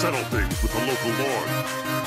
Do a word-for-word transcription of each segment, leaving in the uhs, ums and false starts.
settle things with the local lord.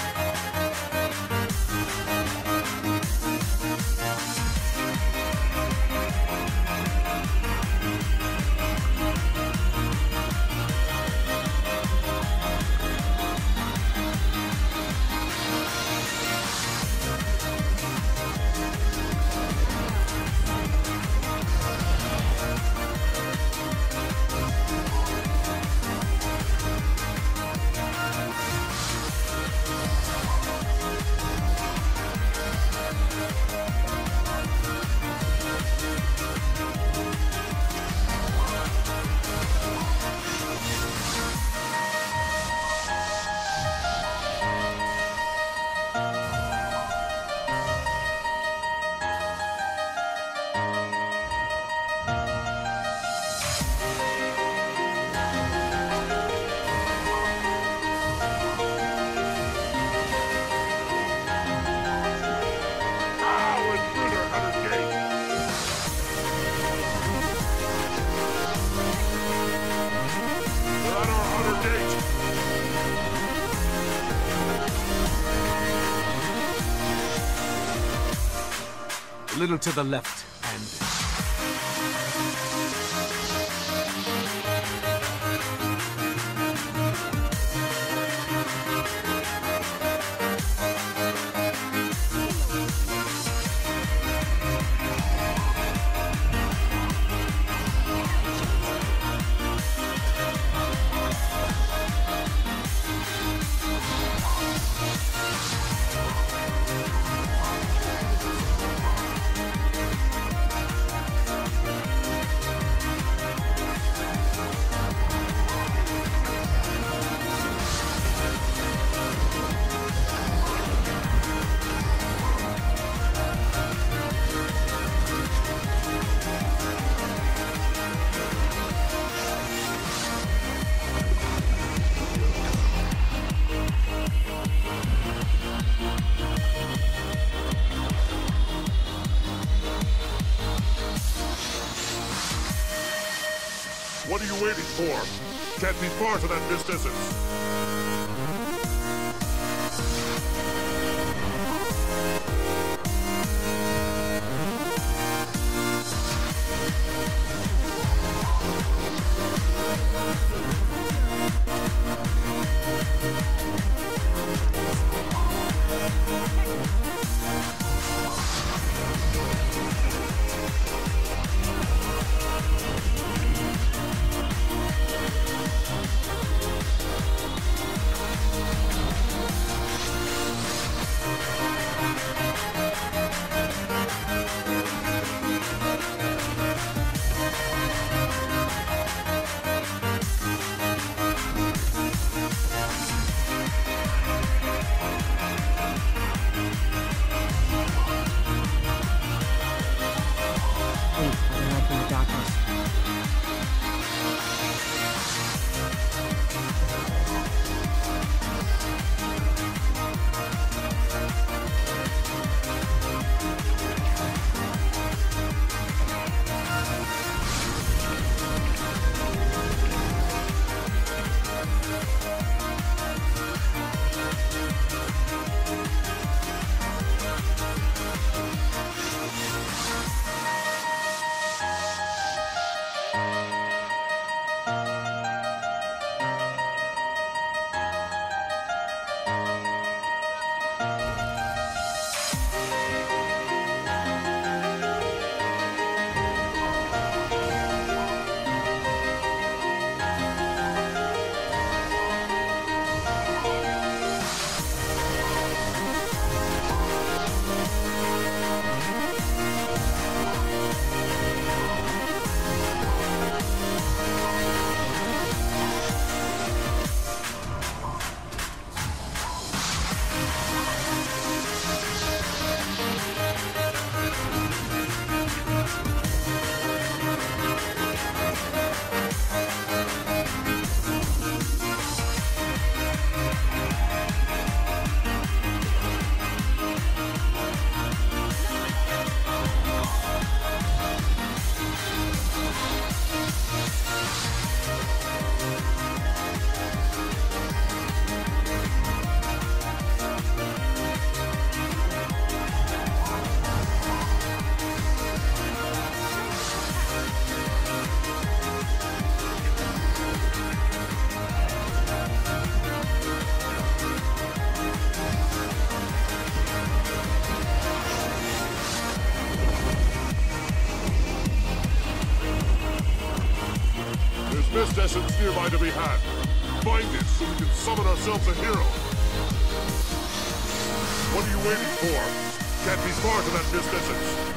A little to the left, and... What are you waiting for? Can't be far to that distance. best essence nearby to be had. Find it so we can summon ourselves a hero. What are you waiting for? Can't be far to that mist essence.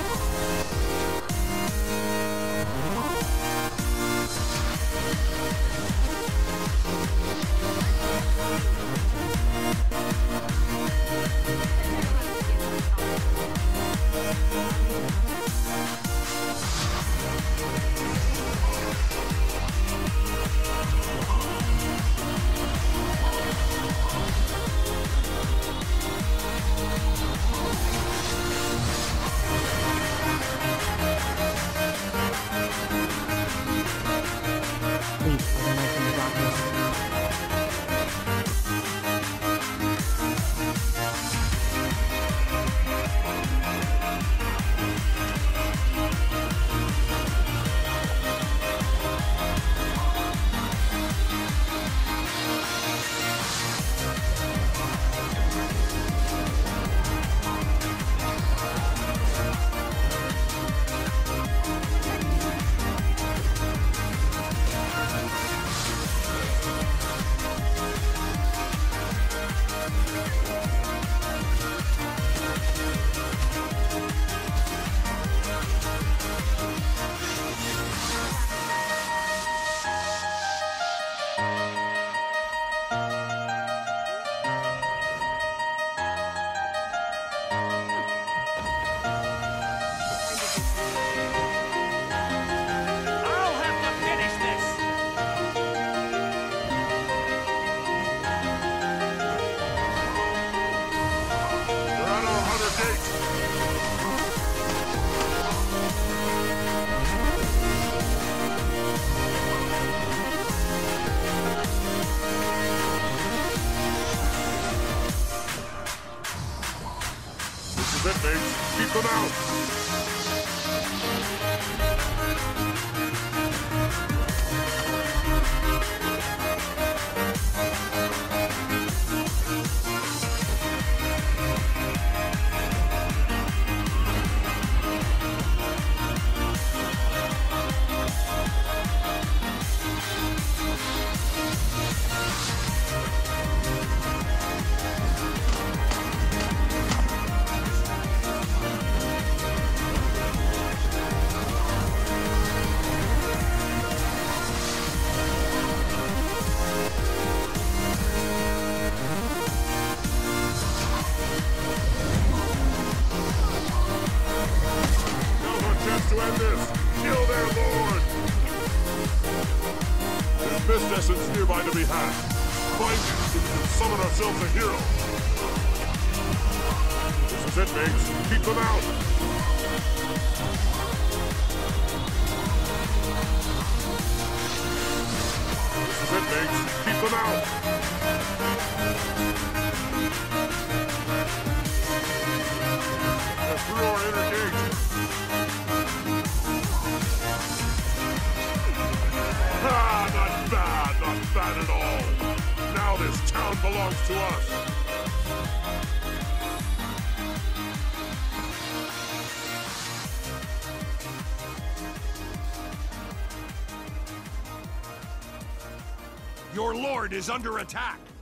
It, mates. Keep them out. Mist essence nearby to be had. Find it so we can summon ourselves a hero. This is it, mates. Keep them out. This is it, mates. Keep them out. They're through our inner gate. Ah, not bad, not bad at all. Now this town belongs to us. Your lord is under attack.